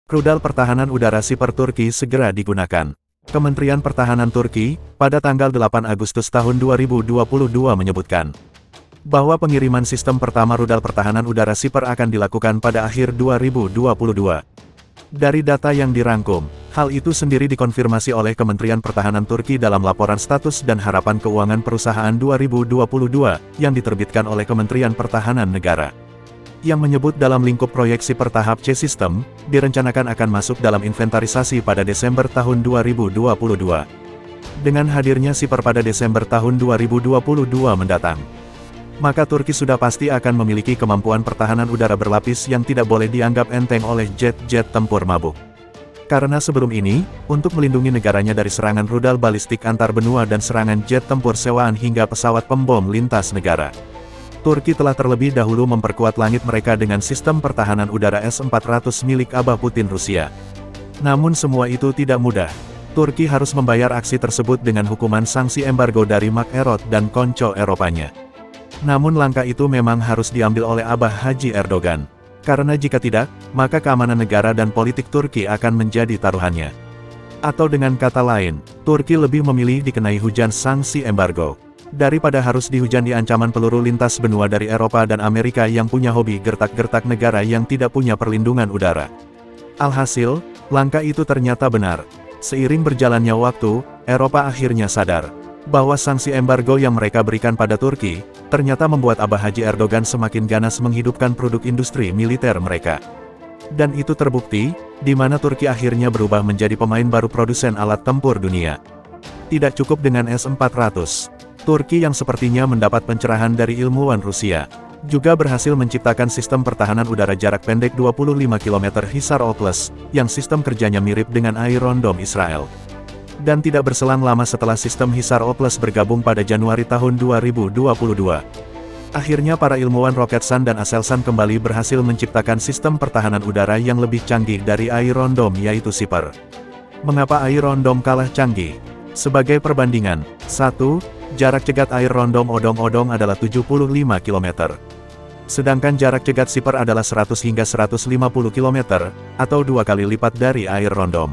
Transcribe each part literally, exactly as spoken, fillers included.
Rudal pertahanan udara Siper Turki segera digunakan. Kementerian Pertahanan Turki, pada tanggal delapan Agustus tahun dua ribu dua puluh dua menyebutkan bahwa pengiriman sistem pertama rudal pertahanan udara Siper akan dilakukan pada akhir dua ribu dua puluh dua. Dari data yang dirangkum, hal itu sendiri dikonfirmasi oleh Kementerian Pertahanan Turki dalam laporan status dan harapan keuangan perusahaan dua ribu dua puluh dua, yang diterbitkan oleh Kementerian Pertahanan Negara. Yang menyebut dalam lingkup proyek Siper tahap C sistem, direncanakan akan masuk dalam inventarisasi pada Desember tahun dua ribu dua puluh dua. Dengan hadirnya Siper pada Desember tahun dua ribu dua puluh dua mendatang, maka Turki sudah pasti akan memiliki kemampuan pertahanan udara berlapis yang tidak boleh dianggap enteng oleh jet-jet tempur mabuk. Karena sebelum ini, untuk melindungi negaranya dari serangan rudal balistik antar benua dan serangan jet tempur sewaan hingga pesawat pembom lintas negara, Turki telah terlebih dahulu memperkuat langit mereka dengan sistem pertahanan udara S empat ratus milik Abah Putin Rusia. Namun semua itu tidak mudah. Turki harus membayar aksi tersebut dengan hukuman sanksi embargo dari Mark Erot dan konco Eropanya. Namun langkah itu memang harus diambil oleh Abah Haji Erdogan. Karena jika tidak, maka keamanan negara dan politik Turki akan menjadi taruhannya. Atau dengan kata lain, Turki lebih memilih dikenai hujan sanksi embargo daripada harus dihujani ancaman peluru lintas benua dari Eropa dan Amerika yang punya hobi gertak-gertak negara yang tidak punya perlindungan udara. Alhasil, langkah itu ternyata benar. Seiring berjalannya waktu, Eropa akhirnya sadar bahwa sanksi embargo yang mereka berikan pada Turki, ternyata membuat Abah Haji Erdogan semakin ganas menghidupkan produk industri militer mereka. Dan itu terbukti, di mana Turki akhirnya berubah menjadi pemain baru produsen alat tempur dunia. Tidak cukup dengan S empat ratus. Turki yang sepertinya mendapat pencerahan dari ilmuwan Rusia, juga berhasil menciptakan sistem pertahanan udara jarak pendek dua puluh lima kilometer Hisar O plus, yang sistem kerjanya mirip dengan Iron Dome Israel. Dan tidak berselang lama setelah sistem Hisar O plus bergabung pada Januari tahun dua ribu dua puluh dua. Akhirnya para ilmuwan Roketsan dan Aselsan kembali berhasil menciptakan sistem pertahanan udara yang lebih canggih dari Iron Dome yaitu Siper. Mengapa Iron Dome kalah canggih? Sebagai perbandingan, satu. Jarak cegat Iron Dome odong-odong adalah tujuh puluh lima kilometer. Sedangkan jarak cegat Siper adalah seratus hingga seratus lima puluh kilometer, atau dua kali lipat dari Iron Dome.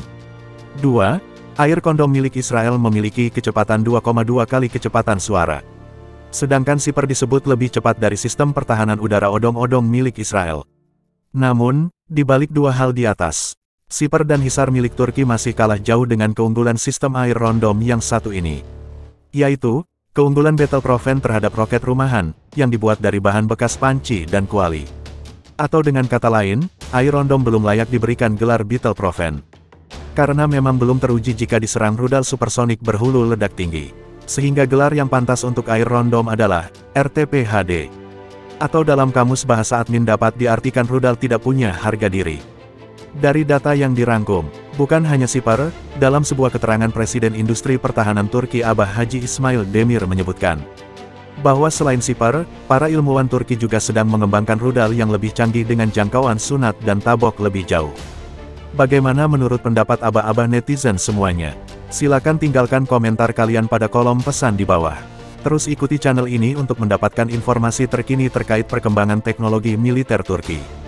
dua. Iron Dome milik Israel memiliki kecepatan dua koma dua kali kecepatan suara. Sedangkan Siper disebut lebih cepat dari sistem pertahanan udara odong-odong milik Israel. Namun, di balik dua hal di atas, Siper dan Hisar milik Turki masih kalah jauh dengan keunggulan sistem Iron Dome yang satu ini. Yaitu, keunggulan Battleprofen terhadap roket rumahan, yang dibuat dari bahan bekas panci dan kuali. Atau dengan kata lain, Iron Dome belum layak diberikan gelar Battleprofen. Karena memang belum teruji jika diserang rudal supersonik berhulu ledak tinggi. Sehingga gelar yang pantas untuk Iron Dome adalah R T P H D. Atau dalam kamus bahasa admin dapat diartikan rudal tidak punya harga diri. Dari data yang dirangkum, bukan hanya Siper, dalam sebuah keterangan Presiden Industri Pertahanan Turki Abah Haji Ismail Demir menyebutkan bahwa selain Siper, para ilmuwan Turki juga sedang mengembangkan rudal yang lebih canggih dengan jangkauan sunat dan tabok lebih jauh. Bagaimana menurut pendapat abah-abah netizen semuanya? Silakan tinggalkan komentar kalian pada kolom pesan di bawah. Terus ikuti channel ini untuk mendapatkan informasi terkini terkait perkembangan teknologi militer Turki.